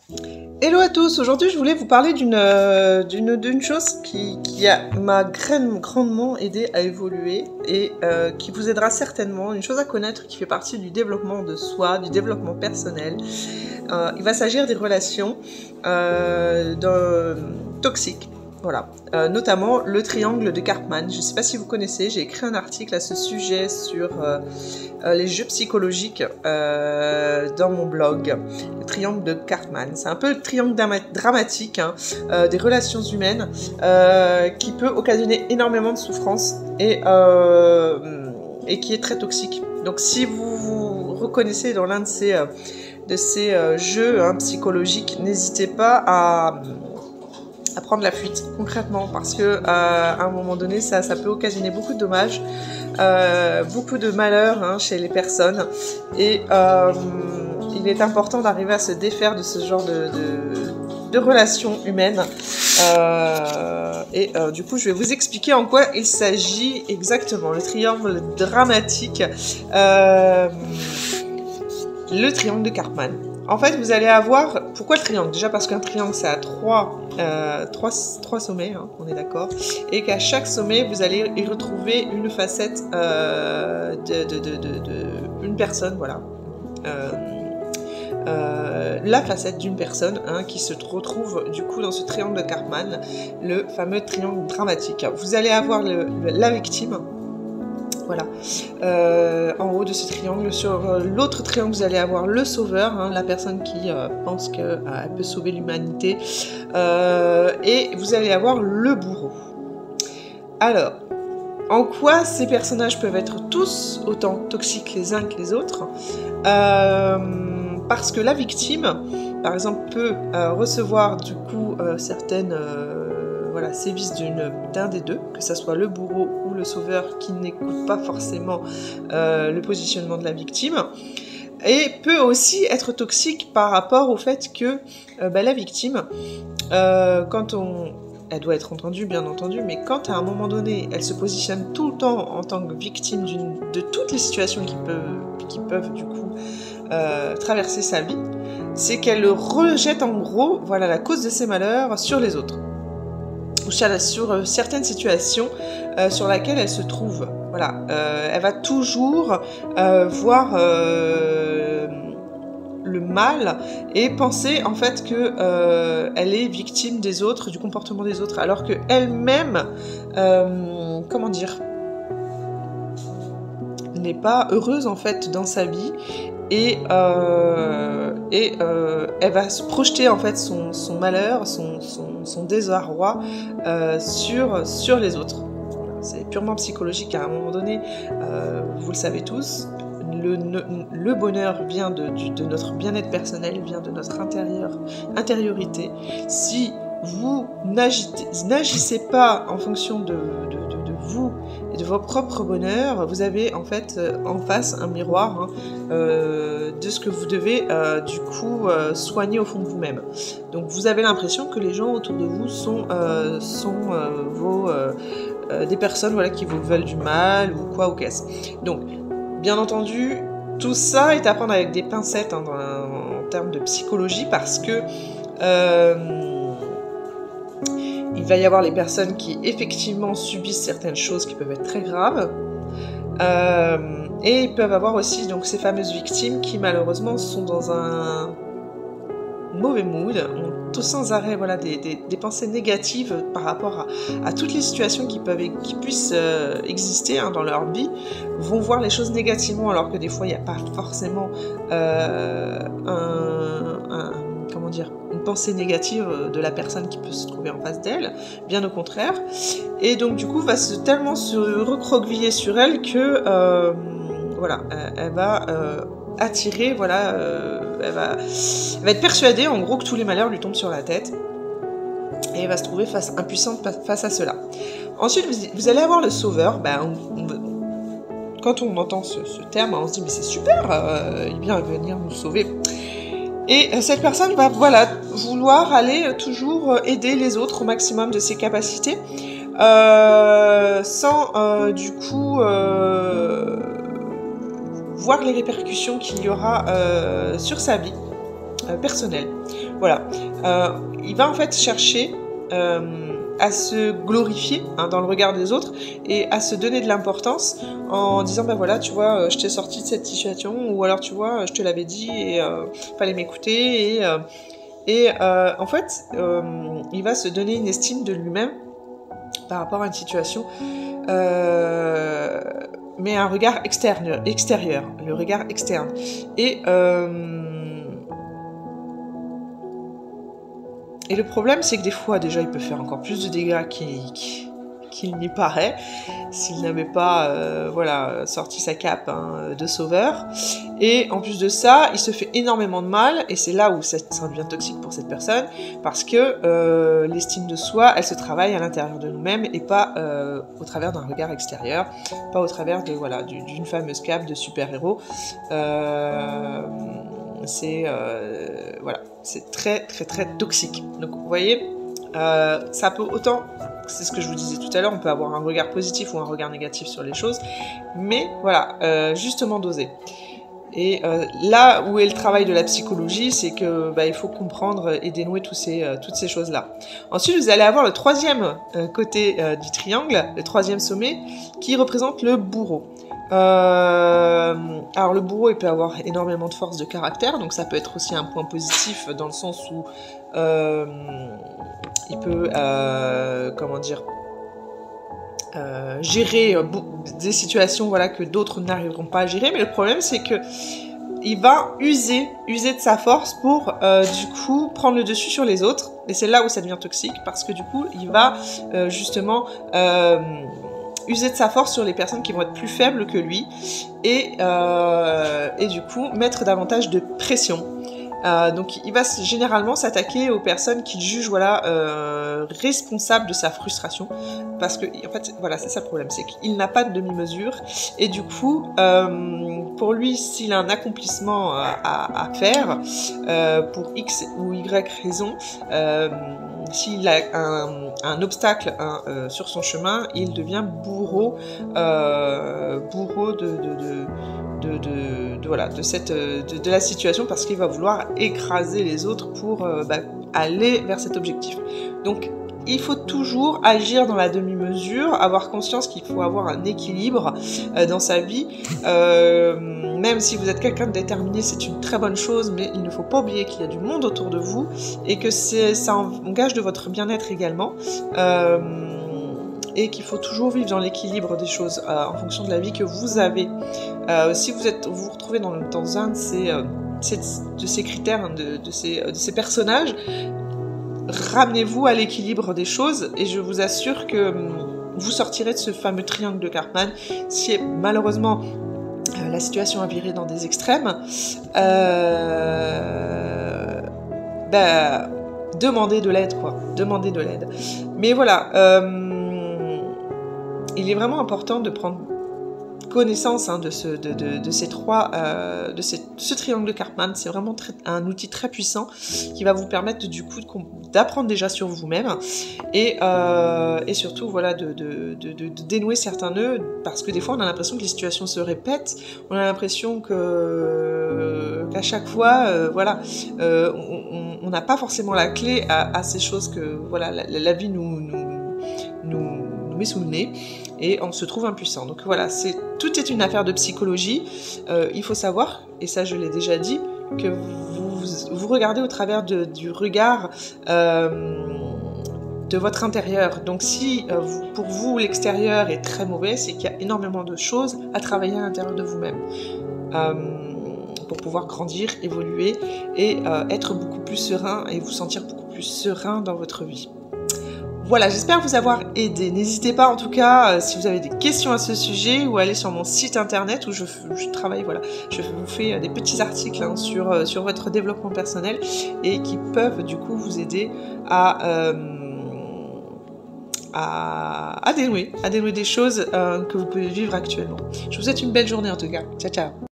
Hello à tous, aujourd'hui je voulais vous parler d'une chose qui m'a grandement aidé à évoluer et qui vous aidera certainement, une chose à connaître qui fait partie du développement de soi, du développement personnel. Il va s'agir des relations toxiques. Voilà, notamment le triangle de Karpman. Je ne sais pas si vous connaissez, j'ai écrit un article à ce sujet sur les jeux psychologiques dans mon blog. Le triangle de Karpman, c'est un peu le triangle dramatique des relations humaines qui peut occasionner énormément de souffrance et qui est très toxique. Donc si vous vous reconnaissez dans l'un de ces jeux psychologiques, n'hésitez pas à prendre la fuite concrètement, parce que à un moment donné ça peut occasionner beaucoup de dommages, beaucoup de malheurs chez les personnes, et il est important d'arriver à se défaire de ce genre de relations humaines, du coup je vais vous expliquer en quoi il s'agit exactement. Le triangle dramatique, le triangle de Karpman. En fait, vous allez avoir... Pourquoi le triangle? Déjà parce qu'un triangle, ça a trois sommets, on est d'accord. Et qu'à chaque sommet, vous allez y retrouver une facette une personne, voilà. La facette d'une personne qui se retrouve du coup dans ce triangle de Karpman, le fameux triangle dramatique. Vous allez avoir la victime. Voilà, en haut de ce triangle. Sur l'autre triangle, vous allez avoir le sauveur, la personne qui pense qu'elle peut sauver l'humanité, et vous allez avoir le bourreau. Alors, en quoi ces personnages peuvent être tous autant toxiques les uns que les autres? Parce que la victime, par exemple, peut recevoir du coup certaines... sévices d'un des deux, que ce soit le bourreau ou le sauveur qui n'écoute pas forcément le positionnement de la victime, et peut aussi être toxique par rapport au fait que la victime, elle doit être entendue bien entendu, mais quand à un moment donné elle se positionne tout le temps en tant que victime de toutes les situations qui peuvent du coup traverser sa vie, c'est qu'elle rejette en gros la cause de ses malheurs sur les autres, ou sur certaines situations sur laquelle elle se trouve. Voilà, elle va toujours voir le mal et penser en fait que elle est victime des autres, du comportement des autres, alors que elle-même, comment dire, n'est pas heureuse en fait dans sa vie, et elle va se projeter en fait son malheur, son désarroi sur les autres. C'est purement psychologique. À un moment donné, vous le savez tous, le bonheur vient de notre bien-être personnel, vient de notre intériorité. Si vous n'agissez pas en fonction de vous et de vos propres bonheurs, vous avez en fait en face un miroir de ce que vous devez du coup soigner au fond de vous-même. Donc vous avez l'impression que les gens autour de vous sont des personnes qui vous veulent du mal ou quoi ou qu'est-ce. Donc bien entendu, tout ça est à prendre avec des pincettes en termes de psychologie, parce que il va y avoir les personnes qui effectivement subissent certaines choses qui peuvent être très graves, et ils peuvent avoir aussi donc ces fameuses victimes qui malheureusement sont dans un mauvais mood, ont sans arrêt des pensées négatives par rapport à toutes les situations qui puissent exister dans leur vie, vont voir les choses négativement, alors que des fois il n'y a pas forcément une pensée négative de la personne qui peut se trouver en face d'elle, bien au contraire. Et donc du coup va tellement se recroqueviller sur elle que elle va attirer, elle va être persuadée en gros que tous les malheurs lui tombent sur la tête, et elle va se trouver impuissante face à cela. Ensuite vous allez avoir le sauveur. Quand on entend ce terme, on se dit mais c'est super, il vient venir nous sauver. Et cette personne va vouloir aller toujours aider les autres au maximum de ses capacités, sans du coup voir les répercussions qu'il y aura sur sa vie. personnel. Voilà. Il va en fait chercher à se glorifier dans le regard des autres et à se donner de l'importance en disant ben voilà, tu vois, je t'ai sorti de cette situation, ou alors tu vois, je te l'avais dit et fallait m'écouter, et en fait il va se donner une estime de lui-même par rapport à une situation, mais un regard extérieur, le regard externe. Et le problème, c'est que des fois, déjà, il peut faire encore plus de dégâts qu'il n'y paraît, s'il n'avait pas voilà, sorti sa cape de sauveur. Et en plus de ça, il se fait énormément de mal, et c'est là où ça devient toxique pour cette personne, parce que l'estime de soi, elle se travaille à l'intérieur de nous-mêmes, et pas au travers d'un regard extérieur, pas au travers de, voilà, d'une fameuse cape de super-héros. Voilà, c'est très très très toxique. Donc vous voyez, ça peut autant, c'est ce que je vous disais tout à l'heure, on peut avoir un regard positif ou un regard négatif sur les choses, mais voilà, justement doser. Et là où est le travail de la psychologie, c'est que il faut comprendre et dénouer toutes ces choses-là. Ensuite, vous allez avoir le troisième côté du triangle, le troisième sommet, qui représente le bourreau. Alors le bourreau, il peut avoir énormément de force de caractère, donc ça peut être aussi un point positif dans le sens où il peut, comment dire, gérer des situations, voilà, que d'autres n'arriveront pas à gérer. Mais le problème, c'est que il va user de sa force pour du coup prendre le dessus sur les autres, et c'est là où ça devient toxique, parce que du coup il va justement user de sa force sur les personnes qui vont être plus faibles que lui, et du coup mettre davantage de pression. Donc il va généralement s'attaquer aux personnes qu'il juge, voilà, responsables de sa frustration, parce que en fait voilà, c'est ça le problème, c'est qu'il n'a pas de demi-mesure, et du coup pour lui, s'il a un accomplissement à faire pour X ou Y raison, s'il a un obstacle sur son chemin, il devient bourreau de la situation, parce qu'il va vouloir écraser les autres pour aller vers cet objectif. Donc il faut toujours agir dans la demi-mesure, avoir conscience qu'il faut avoir un équilibre dans sa vie. Même si vous êtes quelqu'un de déterminé, c'est une très bonne chose, mais il ne faut pas oublier qu'il y a du monde autour de vous, et que ça engage de votre bien-être également. Et qu'il faut toujours vivre dans l'équilibre des choses en fonction de la vie que vous avez. Si vous vous retrouvez dans un de ces critères, de ces personnages, ramenez-vous à l'équilibre des choses, et je vous assure que vous sortirez de ce fameux triangle de Karpman. Si malheureusement la situation a viré dans des extrêmes, demandez de l'aide, quoi. Demandez de l'aide. Mais voilà, il est vraiment important de prendre connaissance de ces trois, de ce triangle de Karpman. C'est vraiment un outil très puissant qui va vous permettre du coup d'apprendre déjà sur vous-même, et surtout voilà, de dénouer certains nœuds, parce que des fois on a l'impression que les situations se répètent, on a l'impression qu'à chaque fois voilà, on n'a pas forcément la clé à ces choses que voilà, la vie nous met sous le nez, et on se trouve impuissant. Donc voilà, tout est une affaire de psychologie. Il faut savoir, et ça je l'ai déjà dit, que vous regardez au travers du regard de votre intérieur. Donc si pour vous l'extérieur est très mauvais, c'est qu'il y a énormément de choses à travailler à l'intérieur de vous-même pour pouvoir grandir, évoluer, et être beaucoup plus serein, et vous sentir beaucoup plus serein dans votre vie. Voilà, j'espère vous avoir aidé. N'hésitez pas en tout cas, si vous avez des questions à ce sujet, ou aller sur mon site internet où je travaille, voilà, je vous fais des petits articles sur votre développement personnel, et qui peuvent du coup vous aider à dénouer des choses que vous pouvez vivre actuellement. Je vous souhaite une belle journée en tout cas. Ciao, ciao.